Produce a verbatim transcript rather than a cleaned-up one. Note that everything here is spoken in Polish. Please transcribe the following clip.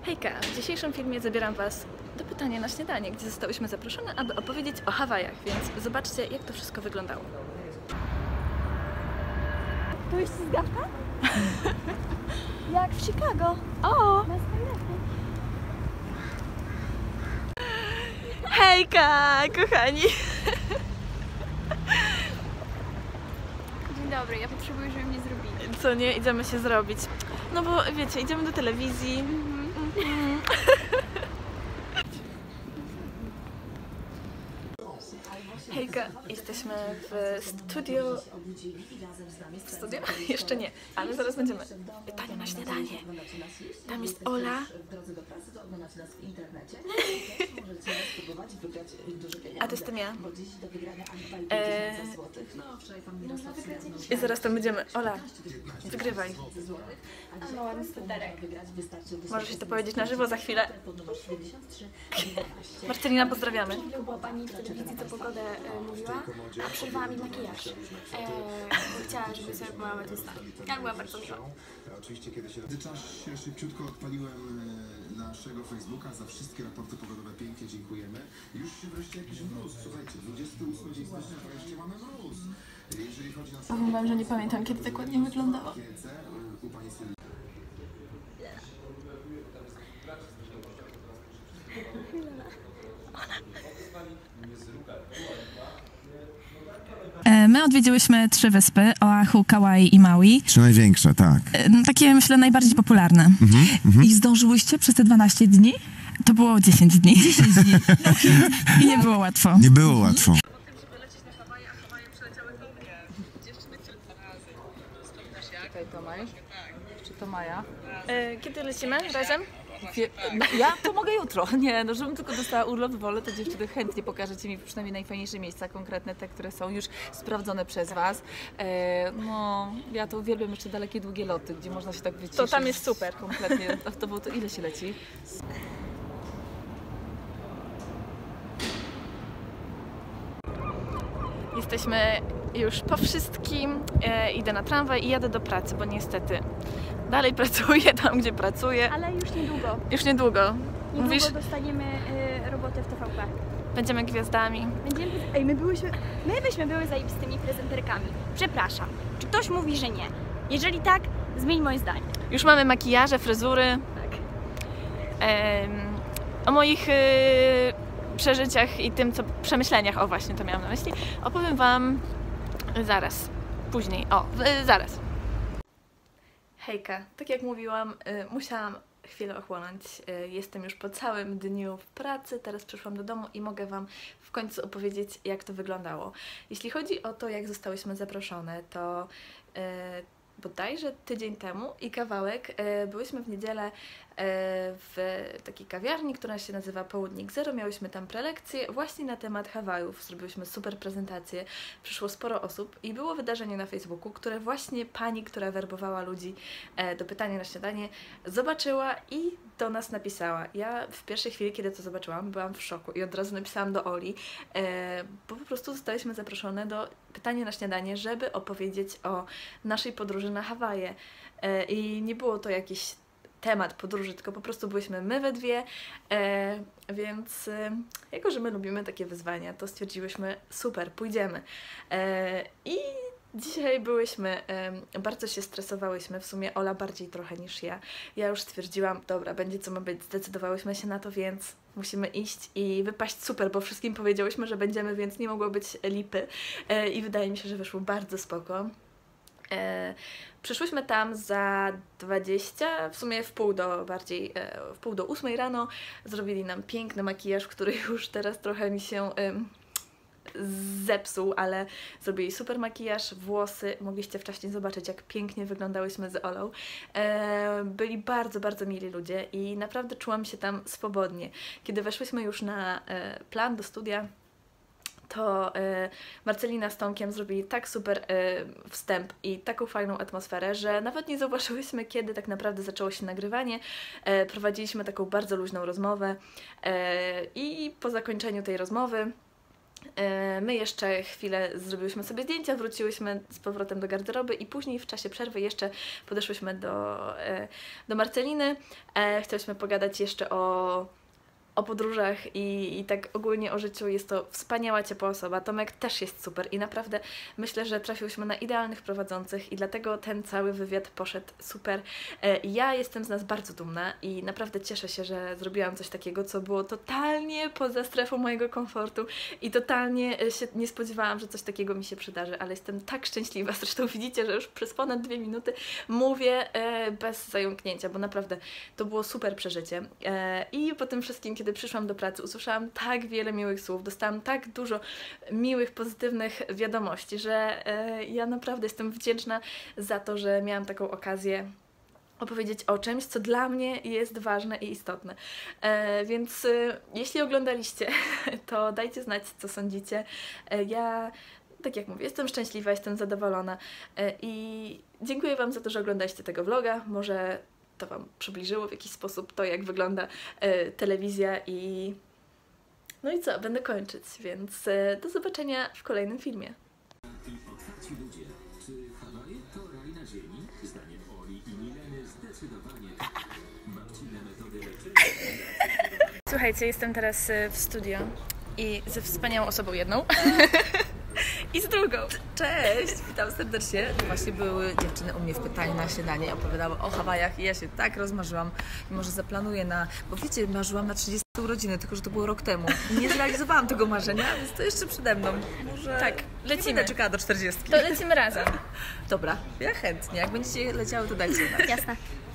Hejka! W dzisiejszym filmie zabieram Was do pytania na śniadanie, gdzie zostałyśmy zaproszone, aby opowiedzieć o Hawajach, więc zobaczcie, jak to wszystko wyglądało. To jest ślizgawka? Jak w Chicago. O! Hejka, kochani! Dzień dobry, ja potrzebuję, żeby mnie zrobili. Co nie? Idziemy się zrobić. No bo wiecie, idziemy do telewizji. Mm -hmm. Hejka, jesteśmy w studio. W studio? Jeszcze nie, ale zaraz będziemy. Pytania na śniadanie. Tam jest Ola. A to jestem ja. Eee... I zaraz tam będziemy. Ola, wygrywaj. No ładny studerek. Możesz się to powiedzieć na żywo za chwilę. Marcelina, pozdrawiamy. To była pani w telewizji, co pogodę e, mówiła, a przerwała mi makijaż. E, chciała, żeby sobie pomałać usta. Ja była bardzo miła. Oczywiście kiedyś w międzyczasie szybciutko odpaliłem naszego Facebooka za wszystkie raporty pogodowe. Pięknie dziękujemy. Już się wreszcie jakiś mróz. Słuchajcie, dwudziesty ósmy dzień stycznia wreszcie mamy mróz. Jeżeli chodzi na Powiem wam, że nie pamiętam, kiedy tak ładnie wyglądało. u pani Sylwii. My odwiedziłyśmy trzy wyspy, Oahu, Kauai i Maui. Trzy największe, tak. Takie, myślę, najbardziej popularne. Mhm, mhm. I zdążyłyście przez te dwanaście dni? To było dziesięć dni. dziesięć dni. I nie było łatwo. Nie było łatwo. Czekaj, to Maj? Czy to Maja? E, kiedy lecimy razem? Wie, no, ja to mogę jutro. Nie, no żebym tylko dostała urlop, wolę, to dziewczyny chętnie pokażecie mi przynajmniej najfajniejsze miejsca, konkretne te, które są już sprawdzone przez Was. E, no, ja to uwielbiam jeszcze dalekie, długie loty, gdzie można się tak wyciszyć. To tam jest super. Kompletnie. To, to, było to ile się leci? Jesteśmy już po wszystkim. E, idę na tramwaj i jadę do pracy, bo niestety dalej pracuję tam, gdzie pracuję. Ale już niedługo. Już niedługo. Niedługo Mówisz, dostaniemy y, robotę w T V P. będziemy gwiazdami. Będziemy... Ej, my byłyśmy... My byśmy były zajebistymi prezenterkami. Przepraszam. Czy ktoś mówi, że nie? Jeżeli tak, zmień moje zdanie. Już mamy makijaże, fryzury. Tak. E, o moich e, przeżyciach i tym, co przemyśleniach, o właśnie to miałam na myśli, opowiem Wam zaraz. Później. O, e, zaraz. Hejka, tak jak mówiłam, y, musiałam chwilę ochłonąć. Y, jestem już po całym dniu w pracy, teraz przyszłam do domu i mogę Wam w końcu opowiedzieć, jak to wyglądało. Jeśli chodzi o to, jak zostałyśmy zaproszone, to y, bodajże tydzień temu i kawałek y, byłyśmy w niedzielę y, w takiej kawiarni, która się nazywa Południk Zero. Miałyśmy tam prelekcję właśnie na temat Hawajów. Zrobiłyśmy super prezentację. Przyszło sporo osób i było wydarzenie na Facebooku, które właśnie pani, która werbowała ludzi y, do pytania na śniadanie, zobaczyła i do nas napisała. Ja w pierwszej chwili, kiedy to zobaczyłam, byłam w szoku i od razu napisałam do Oli, y, bo po prostu zostałyśmy zaproszone do pytania na śniadanie, żeby opowiedzieć o naszej podróży na Hawaje. Y, I nie było to jakiś temat podróży, tylko po prostu byłyśmy my we dwie, e, więc e, jako, że my lubimy takie wyzwania, to stwierdziłyśmy, super, pójdziemy. E, I dzisiaj byłyśmy, e, bardzo się stresowałyśmy, w sumie Ola bardziej trochę niż ja. Ja już stwierdziłam, dobra, będzie co ma być, zdecydowałyśmy się na to, więc musimy iść i wypaść super, bo wszystkim powiedziałyśmy, że będziemy, więc nie mogło być lipy. E, I wydaje mi się, że wyszło bardzo spoko. E, przyszłyśmy tam za dwadzieścia, w sumie w pół do bardziej, e, w pół do ósmej rano. Zrobili nam piękny makijaż, który już teraz trochę mi się e, zepsuł, ale zrobili super makijaż, włosy. Mogliście wcześniej zobaczyć, jak pięknie wyglądałyśmy z Olą. E, byli bardzo, bardzo mili ludzie i naprawdę czułam się tam swobodnie. Kiedy weszłyśmy już na e, plan do studia, to y, Marcelina z Tomkiem zrobili tak super y, wstęp i taką fajną atmosferę, że nawet nie zauważyłyśmy, kiedy tak naprawdę zaczęło się nagrywanie. Y, prowadziliśmy taką bardzo luźną rozmowę y, i po zakończeniu tej rozmowy My jeszcze chwilę zrobiłyśmy sobie zdjęcia, wróciłyśmy z powrotem do garderoby i później w czasie przerwy jeszcze podeszłyśmy do, do Marceliny. Chciałyśmy pogadać jeszcze o, o podróżach i, i tak ogólnie o życiu. Jest to wspaniała, ciepła osoba. Tomek też jest super i naprawdę myślę, że trafiłyśmy na idealnych prowadzących i dlatego ten cały wywiad poszedł super. Ja jestem z nas bardzo dumna i naprawdę cieszę się, że zrobiłam coś takiego, co było totalnie poza strefą mojego komfortu i totalnie się nie spodziewałam, że coś takiego mi się przydarzy, ale jestem tak szczęśliwa. Zresztą widzicie, że już przez ponad dwie minuty mówię bez zająknięcia, bo naprawdę to było super przeżycie. I po tym wszystkim, kiedy przyszłam do pracy, usłyszałam tak wiele miłych słów, dostałam tak dużo miłych, pozytywnych wiadomości, że e, ja naprawdę jestem wdzięczna za to, że miałam taką okazję opowiedzieć o czymś, co dla mnie jest ważne i istotne. E, więc e, jeśli oglądaliście, to dajcie znać, co sądzicie. E, ja tak jak mówię, jestem szczęśliwa, jestem zadowolona e, i dziękuję Wam za to, że oglądaliście tego vloga. Może to Wam przybliżyło w jakiś sposób to, jak wygląda e, telewizja i no i co, będę kończyć, więc e, do zobaczenia w kolejnym filmie. Otwarci ludzie. Czy Hawaje to raj na ziemi? Zdaniem Oli i Mileny zdecydowanie babcine metody leczenia. Słuchajcie, jestem teraz w studio i ze wspaniałą osobą jedną. I z drugą. Cześć, witam serdecznie. Właśnie były dziewczyny u mnie w pytaniu na śniadanie i opowiadały o Hawajach i ja się tak rozmarzyłam i może zaplanuję na, bo wiecie, marzyłam na trzydzieste urodziny, tylko że to było rok temu. Nie zrealizowałam tego marzenia, więc to jeszcze przede mną. Może tak, lecimy. Nie będę czekała do czterdziestki. To lecimy razem. Dobra, ja chętnie. Jak będziecie leciały, to dajcie znać. Jasne.